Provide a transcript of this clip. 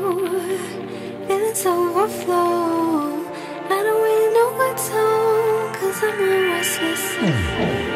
feelings overflow. I don't really know what to, 'cause I'm a restless.